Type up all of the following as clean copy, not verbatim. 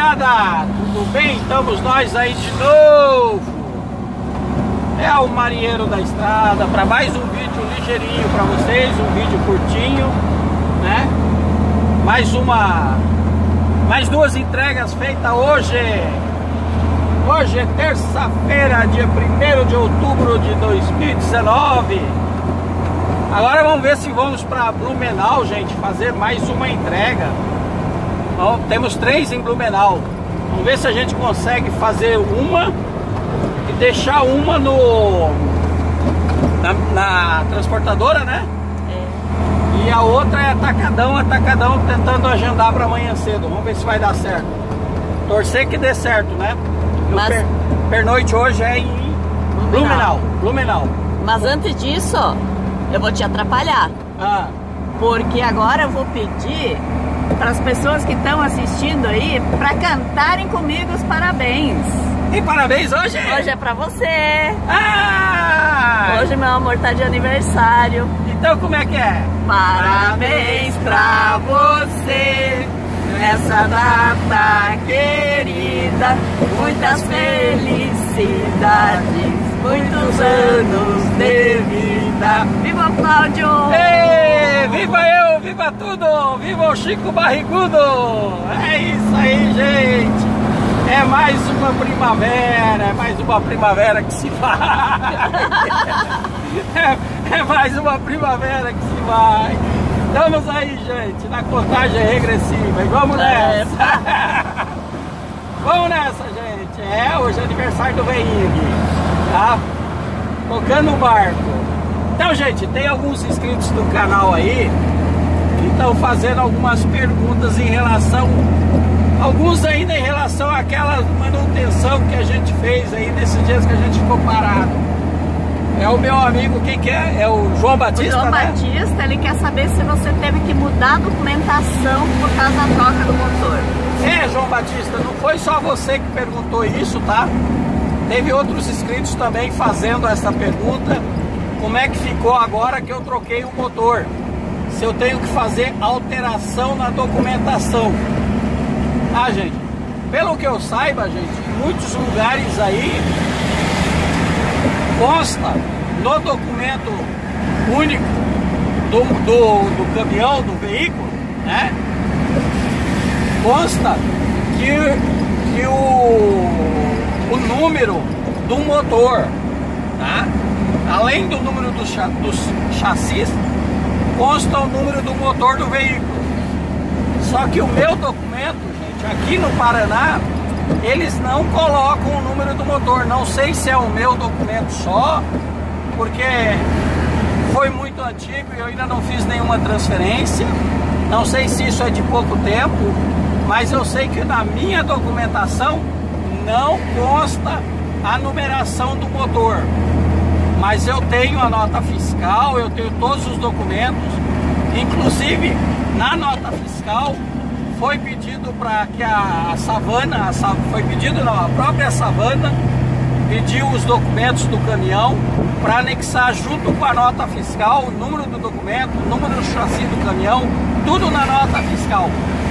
rapaziada, tudo bem? Estamos nós aí de novo. É o marinheiro da estrada para mais um vídeo ligeirinho para vocês, um vídeo curtinho, né? Mais duas entregas feitas hoje. Hoje é terça-feira, dia 1º de outubro de 2019. Agora vamos ver se vamos para Blumenau, gente, fazer mais uma entrega. Bom, temos 3 em Blumenau. Vamos ver se a gente consegue fazer uma e deixar uma na transportadora, né? É. E a outra é atacadão, tentando agendar para amanhã cedo. Vamos ver se vai dar certo. Torcer que dê certo, né? Mas... pernoite hoje é em Blumenau. Mas antes disso, eu vou te atrapalhar. Porque agora eu vou pedir para as pessoas que estão assistindo aí para cantarem comigo os parabéns. E parabéns hoje? Hoje é para você. Hoje, meu amor, tá de aniversário. Então como é que é? Parabéns pra você nessa data querida, muitas felicidades, muitos anos de vida. Viva o Cláudio! Ei, viva eu, viva tudo, viva o Chico Barrigudo! É isso aí, gente! É mais uma primavera que se vai! É mais uma primavera que se vai! Estamos aí, gente, na contagem regressiva, e vamos nessa! Vamos nessa, gente! Hoje é aniversário do veinho aqui, tá? Tocando o barco. Então, gente, tem alguns inscritos do canal aí que estão fazendo algumas perguntas em relação, alguns ainda em relação àquela manutenção que a gente fez aí nesses dias que a gente ficou parado. É o meu amigo, quem que é? É o João Batista, o João né? Batista, ele quer saber se você teve que mudar a documentação por causa da troca do motor. João Batista, não foi só você que perguntou isso, tá? Teve outros inscritos também fazendo essa pergunta. Como é que ficou agora que eu troquei o motor? Se eu tenho que fazer alteração na documentação. Gente, pelo que eu saiba, gente, em muitos lugares aí consta no documento único do caminhão, do veículo, né? Consta que o número do motor, tá? Além do número dos chassis, consta o número do motor do veículo. Só que o meu documento, gente, aqui no Paraná, eles não colocam o número do motor. Não sei se é o meu documento só, porque foi muito antigo e eu ainda não fiz nenhuma transferência. Não sei se isso é de pouco tempo, mas eu sei que na minha documentação não consta a numeração do motor. Mas eu tenho a nota fiscal, eu tenho todos os documentos. Inclusive, na nota fiscal foi pedido para que a própria Savana pediu os documentos do caminhão para anexar junto com a nota fiscal o número do documento, o número do chassi do caminhão, tudo na nota fiscal.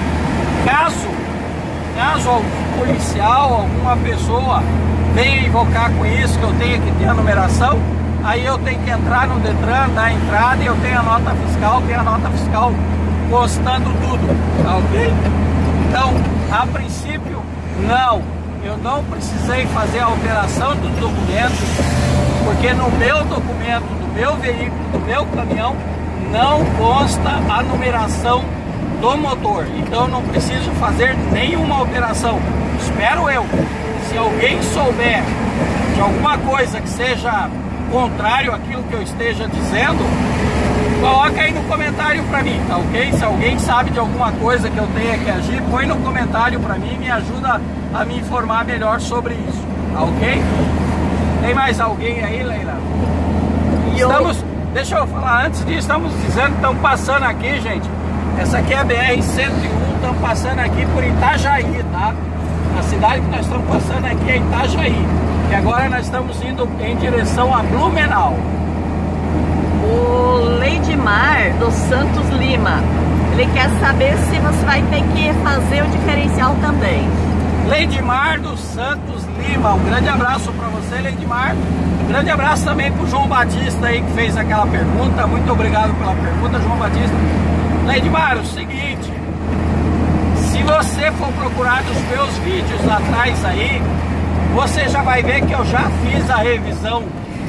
Caso algum policial, alguma pessoa venha invocar com isso que eu tenha que ter a numeração, aí eu tenho que entrar no Detran, dar a entrada e eu tenho a nota fiscal constando tudo, tá ok? Então, a princípio, não, eu não precisei fazer a alteração dos documentos, porque no meu documento, do meu veículo, do meu caminhão, não consta a numeração do motor, então eu não preciso fazer nenhuma alteração. Espero eu, se alguém souber de alguma coisa que seja contrário àquilo que eu esteja dizendo, coloca aí no comentário pra mim, tá ok? Se alguém sabe de alguma coisa que eu tenha que agir, põe no comentário pra mim, me ajuda a me informar melhor sobre isso, tá ok? Tem mais alguém aí, Leila? Deixa eu falar antes disso, estamos dizendo que estão passando aqui, gente, essa aqui é a BR-101, estão passando aqui por Itajaí, tá? A cidade que nós estamos passando aqui é Itajaí, e agora nós estamos indo em direção a Blumenau. O Leidmar dos Santos Lima, ele quer saber se você vai ter que fazer o diferencial também. Leidimar dos Santos Lima. Um grande abraço para você, Leidimar. Um grande abraço também para o João Batista aí que fez aquela pergunta. Muito obrigado pela pergunta, João Batista. Leidimar, o seguinte, se você for procurar nos meus vídeos atrás aí, você já vai ver que eu já fiz a revisão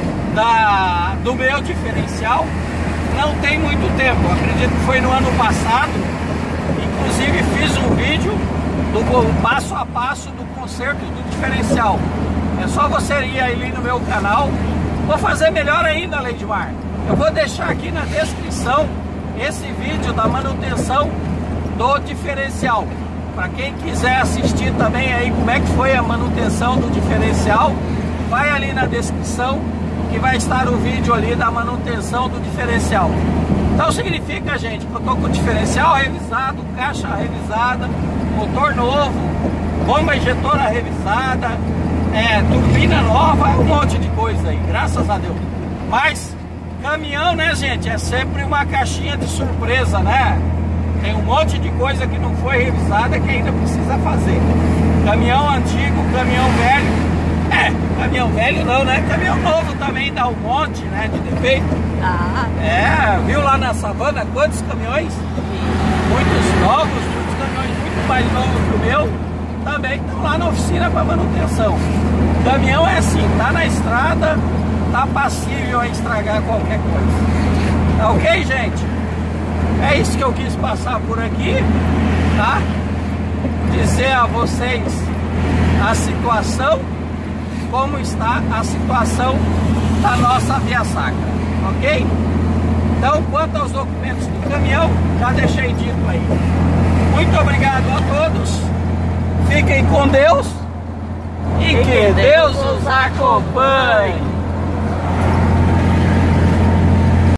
do meu diferencial. Não tem muito tempo, acredito que foi no ano passado. Inclusive fiz um vídeo do passo a passo do conserto do diferencial. É só você ir ali no meu canal. Vou fazer melhor ainda, Leidimar. Eu vou deixar aqui na descrição esse vídeo da manutenção do diferencial. Para quem quiser assistir também aí como é que foi a manutenção do diferencial, vai ali na descrição que vai estar o vídeo ali da manutenção do diferencial. Então significa, gente, que eu tô com o diferencial revisado, caixa revisada, motor novo, bomba injetora revisada, turbina nova, um monte de coisa aí, graças a Deus. Mas caminhão, né, gente, é sempre uma caixinha de surpresa, né? Tem um monte de coisa que não foi revisada que ainda precisa fazer. Caminhão antigo, caminhão velho. Caminhão velho não, né? Caminhão novo também dá um monte, né, de defeito. Viu lá na savana quantos caminhões? Muitos novos, muitos caminhões muito mais novos que o meu, também estão lá na oficina para manutenção. Caminhão é assim, tá na estrada, tá passível a estragar qualquer coisa. Tá ok, gente? É isso que eu quis passar por aqui, tá? Dizer a vocês a situação, como está a situação da nossa Via Sacra, ok? Então, quanto aos documentos do caminhão, já deixei dito aí. Muito obrigado a todos, fiquem com Deus e que Deus os acompanhe.